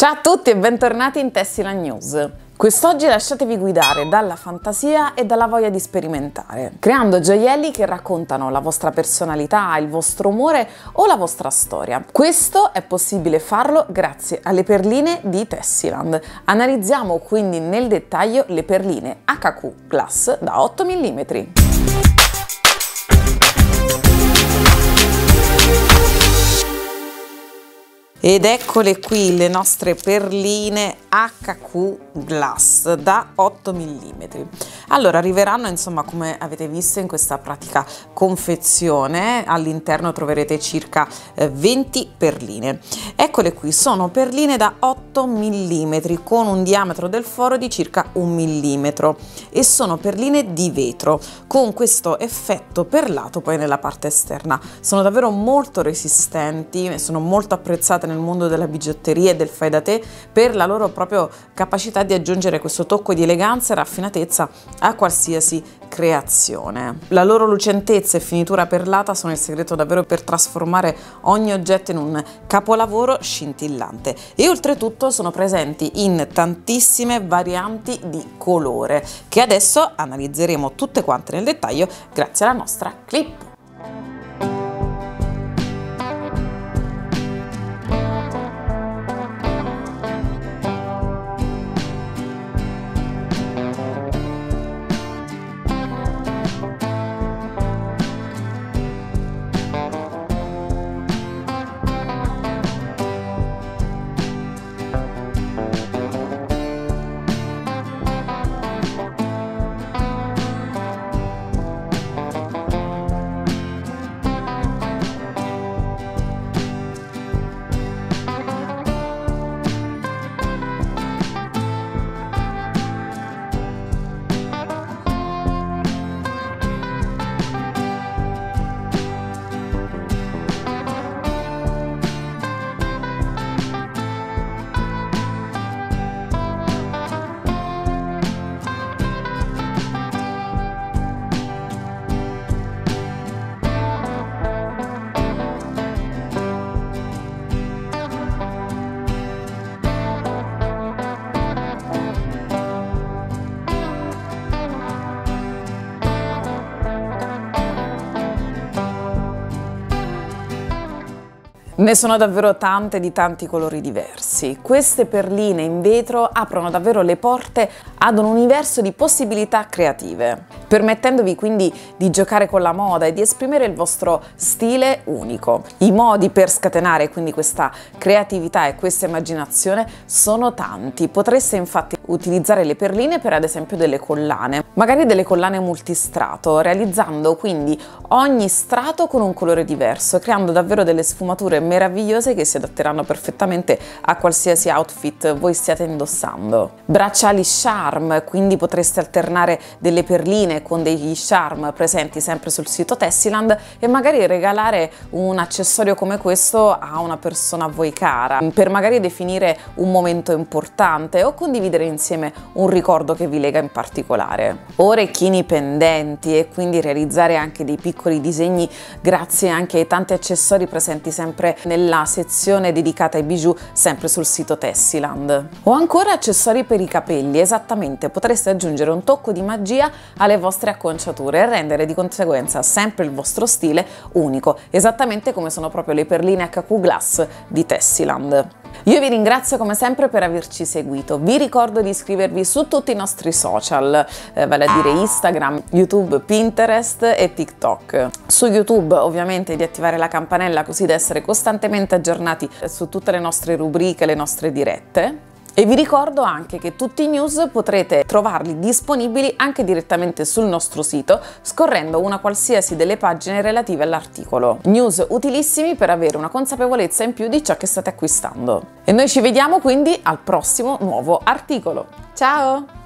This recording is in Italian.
Ciao a tutti e bentornati in Tessiland News. Quest'oggi lasciatevi guidare dalla fantasia e dalla voglia di sperimentare, creando gioielli che raccontano la vostra personalità, il vostro umore o la vostra storia. Questo è possibile farlo grazie alle perline di Tessiland. Analizziamo quindi nel dettaglio le perline HQ Glass da 8 mm. Ed eccole qui le nostre perline HQ Glass da 8 mm. Allora arriveranno, insomma, come avete visto in questa pratica confezione, all'interno troverete circa 20 perline. Eccole qui, sono perline da 8 mm con un diametro del foro di circa 1 mm e sono perline di vetro con questo effetto perlato poi nella parte esterna. Sono davvero molto resistenti e sono molto apprezzate nel mondo della bigiotteria e del fai da te per la loro proprio capacità di aggiungere questo tocco di eleganza e raffinatezza a qualsiasi creazione. La loro lucentezza e finitura perlata sono il segreto davvero per trasformare ogni oggetto in un capolavoro scintillante e oltretutto sono presenti in tantissime varianti di colore che adesso analizzeremo tutte quante nel dettaglio grazie alla nostra clip. Ne sono davvero tante di tanti colori diversi. Queste perline in vetro aprono davvero le porte ad un universo di possibilità creative, permettendovi quindi di giocare con la moda e di esprimere il vostro stile unico. I modi per scatenare quindi questa creatività e questa immaginazione sono tanti. Potreste infatti utilizzare le perline per ad esempio delle collane, magari delle collane multistrato, realizzando quindi ogni strato con un colore diverso, creando davvero delle sfumature meravigliose che si adatteranno perfettamente a qualsiasi outfit voi stiate indossando. Bracciali charm, quindi potreste alternare delle perline con degli charm presenti sempre sul sito Tessiland e magari regalare un accessorio come questo a una persona a voi cara, per magari definire un momento importante o condividere insieme un ricordo che vi lega in particolare. Orecchini pendenti e quindi realizzare anche dei piccoli disegni grazie anche ai tanti accessori presenti sempre nella sezione dedicata ai bijou sempre sul sito Tessiland. O ancora accessori per i capelli, esattamente, potreste aggiungere un tocco di magia alle vostre acconciature e rendere di conseguenza sempre il vostro stile unico, esattamente come sono proprio le perline HQ Glass di Tessiland. Io vi ringrazio come sempre per averci seguito, vi ricordo di iscrivervi su tutti i nostri social, vale a dire Instagram, YouTube, Pinterest e TikTok. Su YouTube ovviamente di attivare la campanella così da essere costantemente aggiornati su tutte le nostre rubriche, le nostre dirette. E vi ricordo anche che tutti i news potrete trovarli disponibili anche direttamente sul nostro sito scorrendo una qualsiasi delle pagine relative all'articolo. News utilissimi per avere una consapevolezza in più di ciò che state acquistando. E noi ci vediamo quindi al prossimo nuovo articolo. Ciao!